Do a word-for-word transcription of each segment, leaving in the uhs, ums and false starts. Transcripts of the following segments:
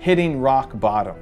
hitting rock bottom.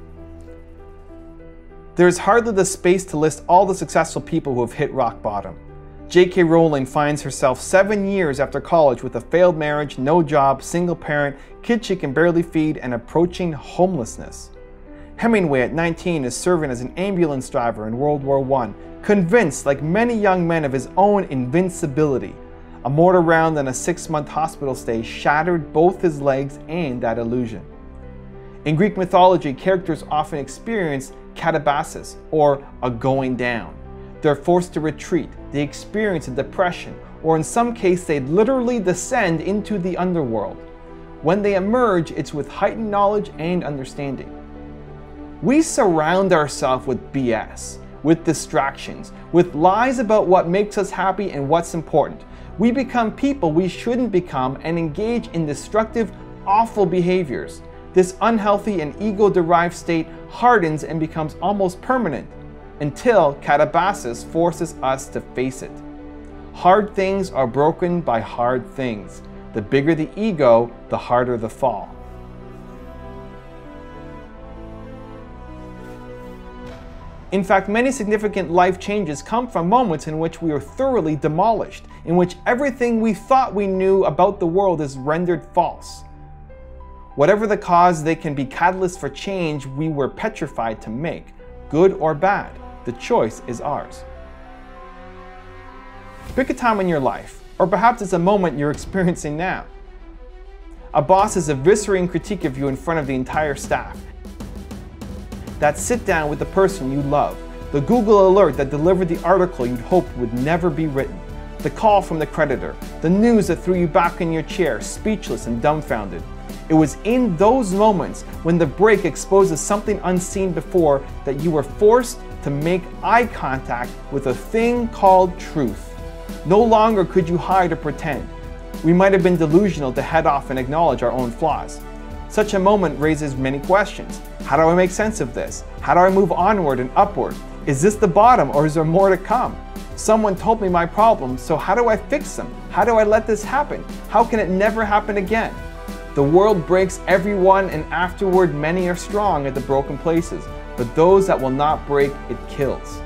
There is hardly the space to list all the successful people who have hit rock bottom. J K Rowling finds herself seven years after college with a failed marriage, no job, single parent, kids she can barely feed, and approaching homelessness. Hemingway at nineteen is serving as an ambulance driver in World War One, convinced, like many young men, of his own invincibility. A mortar round and a six-month hospital stay shattered both his legs and that illusion. In Greek mythology, characters often experience katabasis, or a going down. They're forced to retreat, they experience a depression, or in some cases they literally descend into the underworld. When they emerge, it's with heightened knowledge and understanding. We surround ourselves with B S, with distractions, with lies about what makes us happy and what's important. We become people we shouldn't become and engage in destructive, awful behaviors. This unhealthy and ego-derived state hardens and becomes almost permanent until katabasis forces us to face it. Hard things are broken by hard things. The bigger the ego, the harder the fall. In fact, many significant life changes come from moments in which we are thoroughly demolished, in which everything we thought we knew about the world is rendered false. Whatever the cause, they can be catalysts for change we were petrified to make, good or bad. The choice is ours. Pick a time in your life, or perhaps it's a moment you're experiencing now. A boss is eviscerating critique of you in front of the entire staff. That sit down with the person you love. The Google alert that delivered the article you'd hoped would never be written. The call from the creditor. The news that threw you back in your chair, speechless and dumbfounded. It was in those moments when the break exposes something unseen before that you were forced to make eye contact with a thing called truth. No longer could you hide or pretend. We might have been delusional to head off and acknowledge our own flaws. Such a moment raises many questions. How do I make sense of this? How do I move onward and upward? Is this the bottom or is there more to come? Someone told me my problems, so how do I fix them? How do I let this happen? How can it never happen again? The world breaks everyone, and afterward many are strong at the broken places, but those that will not break, it kills.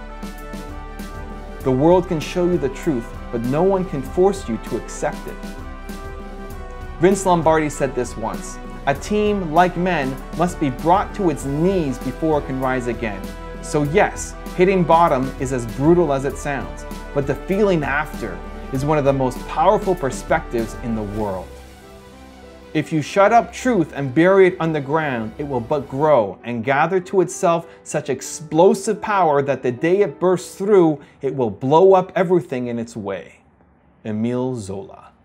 The world can show you the truth, but no one can force you to accept it. Vince Lombardi said this once: "A team, like men, must be brought to its knees before it can rise again." So yes, hitting bottom is as brutal as it sounds, but the feeling after is one of the most powerful perspectives in the world. If you shut up truth and bury it underground, it will but grow and gather to itself such explosive power that the day it bursts through, it will blow up everything in its way. Emile Zola.